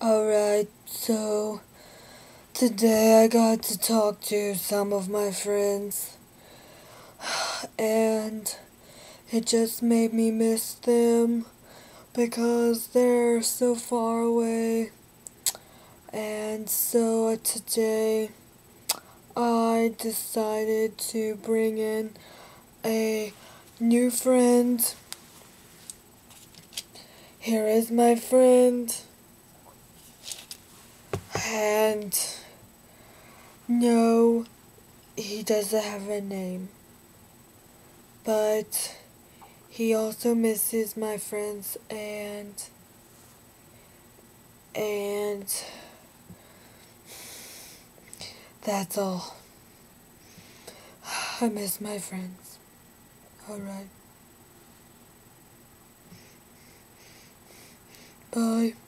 Alright, so today I got to talk to some of my friends, and it just made me miss them because they're so far away. And so today I decided to bring in a new friend. Here is my friend. And no, he doesn't have a name. But he also misses my friends and that's all. I miss my friends. Alright. Bye.